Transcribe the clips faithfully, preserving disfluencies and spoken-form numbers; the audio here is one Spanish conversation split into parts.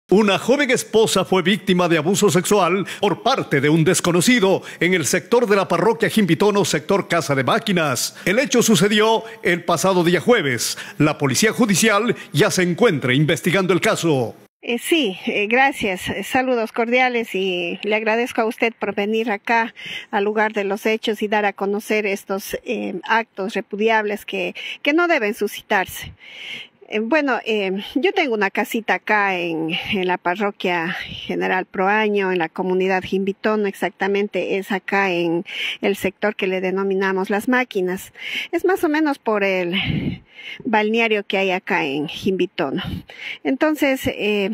Una joven esposa fue víctima de abuso sexual por parte de un desconocido en el sector de la parroquia Jimbitono, sector Casa de Máquinas. El hecho sucedió el pasado día jueves. La policía judicial ya se encuentra investigando el caso. Eh, sí, eh, gracias. Eh, saludos cordiales y le agradezco a usted por venir acá al lugar de los hechos y dar a conocer estos eh, actos repudiables que, que no deben suscitarse. Eh, bueno, eh, yo tengo una casita acá en, en la parroquia General Proaño, en la comunidad Jimbitono, exactamente es acá en el sector que le denominamos Las Máquinas. Es más o menos por el balneario que hay acá en Jimbitono. Entonces, eh,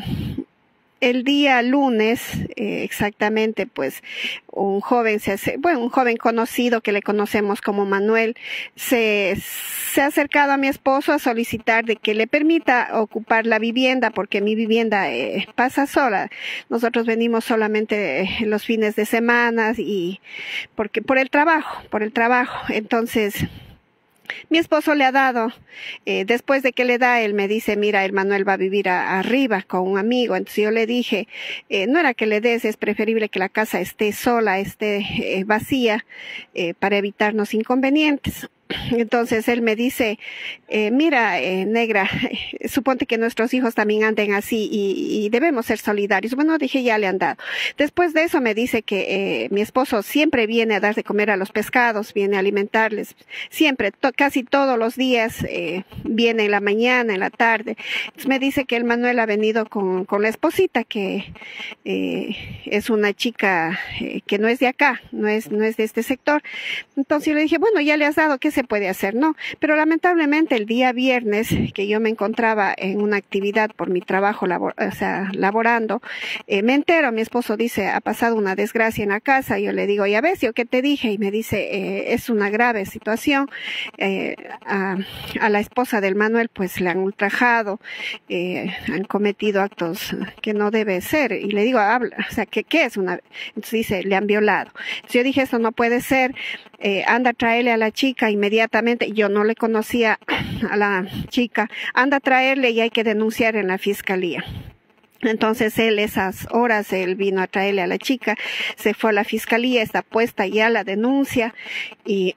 el día lunes, eh, exactamente, pues, un joven se hace, bueno, un joven conocido que le conocemos como Manuel, se, se ha acercado a mi esposo a solicitar de que le permita ocupar la vivienda, porque mi vivienda eh, pasa sola. Nosotros venimos solamente eh, los fines de semana y porque por el trabajo, por el trabajo. Entonces, mi esposo le ha dado, eh, después de que le da, él me dice, mira, el Manuel va a vivir a, arriba con un amigo. Entonces yo le dije, eh, no era que le des, es preferible que la casa esté sola, esté eh, vacía, eh, para evitarnos inconvenientes. Entonces él me dice, eh, mira, eh, negra, eh, suponte que nuestros hijos también anden así y, y debemos ser solidarios. Bueno, dije, ya le han dado. Después de eso me dice que eh, mi esposo siempre viene a dar de comer a los pescados, viene a alimentarles, siempre, to casi todos los días, eh, viene en la mañana, en la tarde. Entonces me dice que el Manuel ha venido con, con la esposita, que eh, es una chica eh, que no es de acá, no es, no es de este sector. Entonces yo le dije, bueno, ya le has dado, ¿qué se puede hacer? No, pero lamentablemente el día viernes que yo me encontraba en una actividad por mi trabajo, labor, o sea, laborando, eh, me entero, mi esposo dice, ha pasado una desgracia en la casa. Yo le digo, ya ves, ¿yo qué te dije? Y me dice, eh, es una grave situación, eh, a, a la esposa del Manuel pues le han ultrajado, eh, han cometido actos que no debe ser. Y le digo, habla, o sea, ¿qué, qué es una? Entonces dice, le han violado. Entonces yo dije, esto no puede ser, eh, anda a traerle a la chica inmediatamente. Inmediatamente, yo no le conocía a la chica, anda a traerle y hay que denunciar en la fiscalía. Entonces él, esas horas, él vino a traerle a la chica, se fue a la fiscalía, está puesta ya la denuncia y...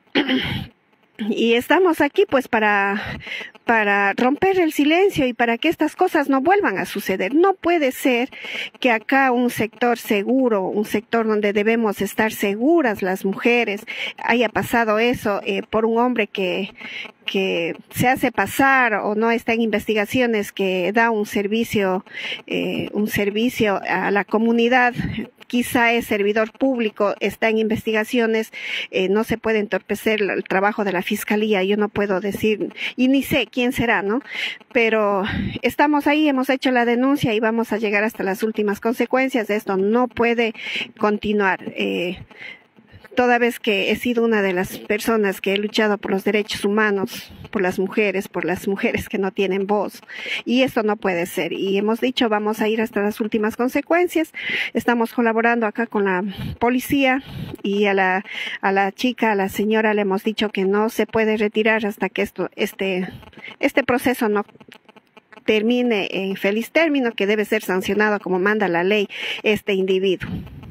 Y estamos aquí pues para, para romper el silencio y para que estas cosas no vuelvan a suceder. No puede ser que acá un sector seguro, un sector donde debemos estar seguras las mujeres, haya pasado eso eh, por un hombre que, que se hace pasar o no está en investigaciones, que da un servicio, eh, un servicio a la comunidad. Quizá es servidor público, está en investigaciones, eh, no se puede entorpecer el trabajo de la fiscalía. Yo no puedo decir, y ni sé quién será, ¿no? Pero estamos ahí, hemos hecho la denuncia y vamos a llegar hasta las últimas consecuencias de esto. No puede continuar. Eh, Toda vez que he sido una de las personas que he luchado por los derechos humanos, por las mujeres, por las mujeres que no tienen voz. Y esto no puede ser. Y hemos dicho, vamos a ir hasta las últimas consecuencias. Estamos colaborando acá con la policía y a la, a la chica, a la señora, le hemos dicho que no se puede retirar hasta que esto, este, este proceso no termine en feliz término, que debe ser sancionado como manda la ley este individuo.